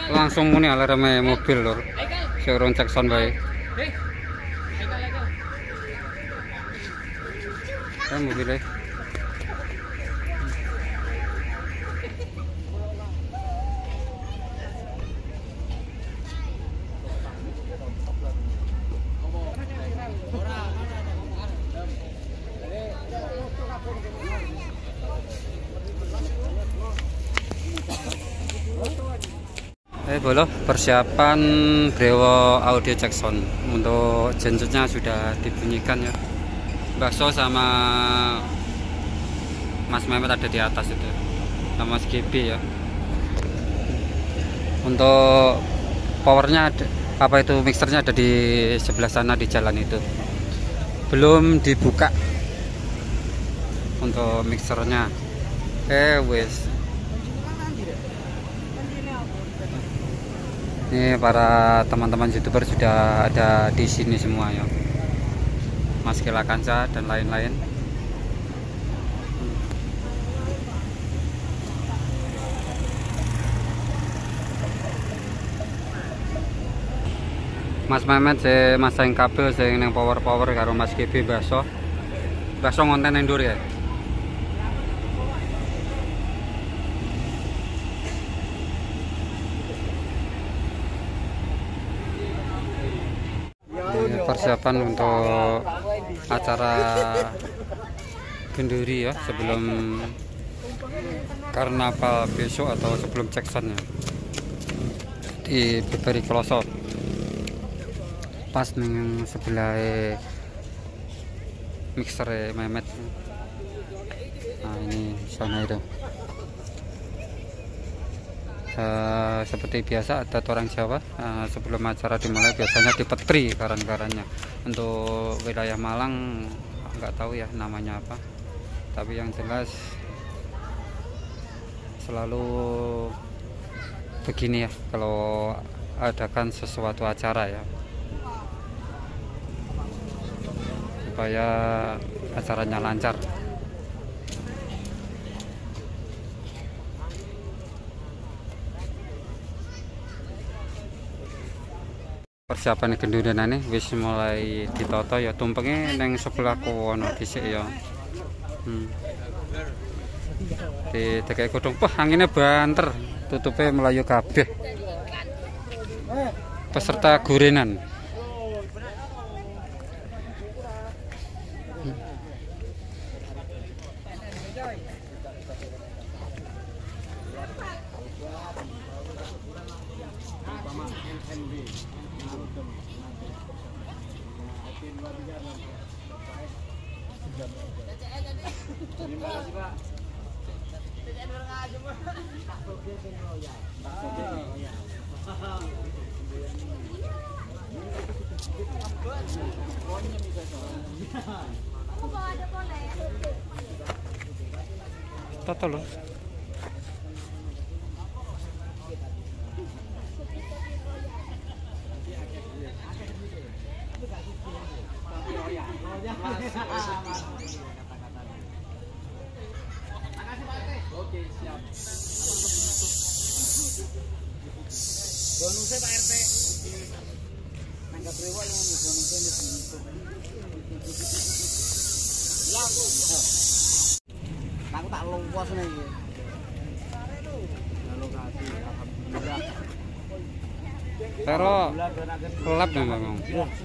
Langsung muni alarme mobil lur. Showroom Jackson bae. Mobilnya. Bolo persiapan Brewo Audio Jackson untuk gensetnya sudah dibunyikan ya. Bakso sama Mas Mehmet ada di atas itu sama Mas GB ya. Untuk powernya ada, apa itu mixernya ada di sebelah sana di jalan itu. Belum dibuka untuk mixernya. Wes. Ini para teman-teman YouTuber sudah ada di sini semua ya. Mas Kela Kanca dan lain-lain. Mas Mehmet saya masang kabel saya yang power karo Mas GB bakso ngonten endur ya. Persiapan untuk acara Genduri ya sebelum karnaval besok atau sebelum Jackson ya di Beberi Kloso pas ning sebelah mixer Mehmet. Nah ini sana itu. Seperti biasa ada orang Jawa sebelum acara dimulai biasanya dipetri karan-karannya. Untuk wilayah Malang nggak tahu ya namanya apa, tapi yang jelas selalu begini ya kalau adakan sesuatu acara ya, supaya acaranya lancar. Persiapan gendurianane wis mulai ditoto ya, tumpenge neng sebelah kono dhisik ya. Di dekake godhong anginnya banter, tutupe melayu kabeh. Peserta gurenan. Toto loh. Oke, siap. Bonusnya Pak RT. Nanggap rewa yang bonusnya di sini. Aku tak lupas nih. Lokasi alhamdulillah. Tero kelap nih Bang.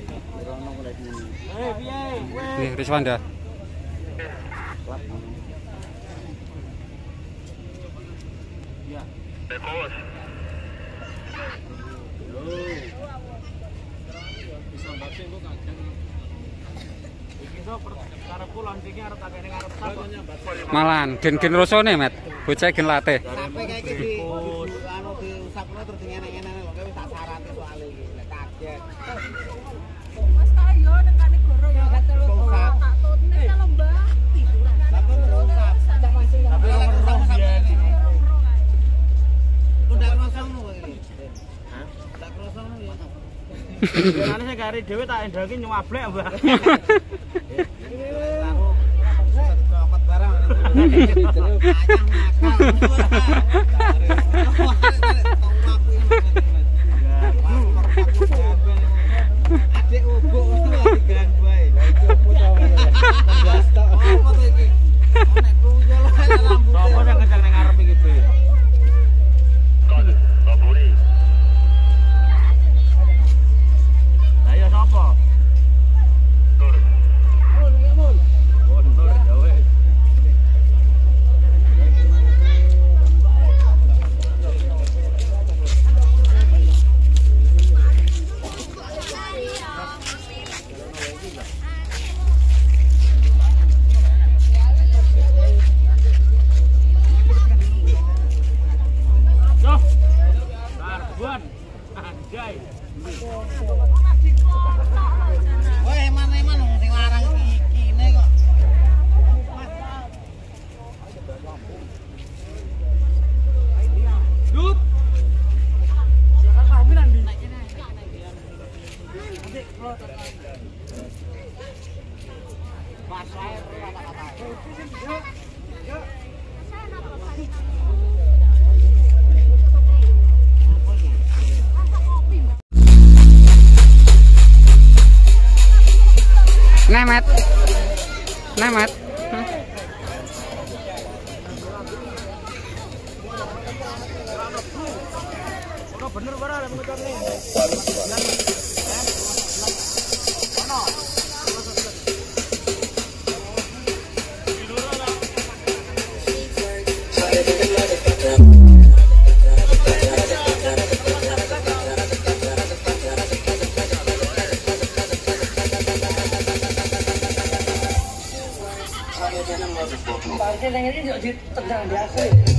Nih Riswanda. Ya. Bos. Bisa batin kok kaget. Iki so karepku lancingnya arep takene ngarep sapa. Malan gen-gen rasane, Met. Bocah gen late. Sampai kayak iki anu diusapno terus ngene-ngene kok wis tak sarate soal iki. Lek kaget. Mas kayo nekane goro ya gak telu tak tutne kalau Mbak. Tapi terusap. Tapi roh biyen. Udah kosongno kok iki. Hah? Udah kosongno ya. Karena saya kari dhewe tak endaki nyuablek, Mbak. Aku cokot barang. Ayang nakal. Nemet. Nemet. Bener bara ada motor nih. Parkir yang ini juga ditendang biasa.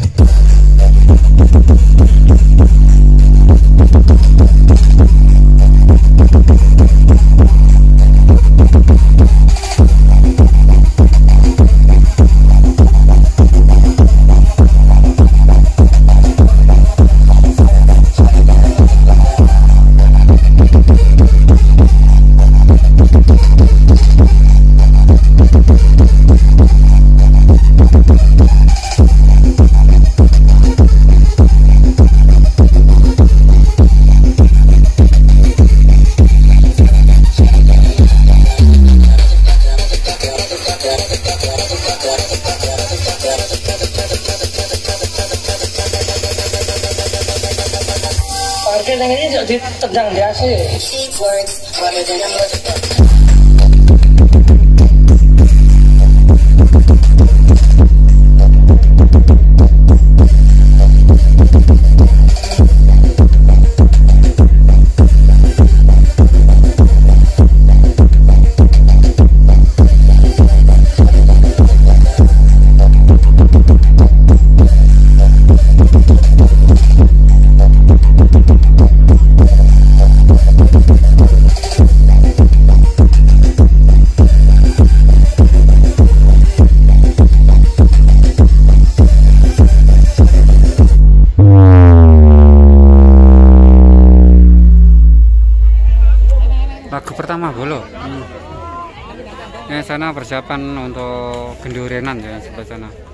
Parkir yang ini juga ditendang biasa. Lagu pertama Bolo. Yang sana persiapan untuk gendurenan ya sebelah sana.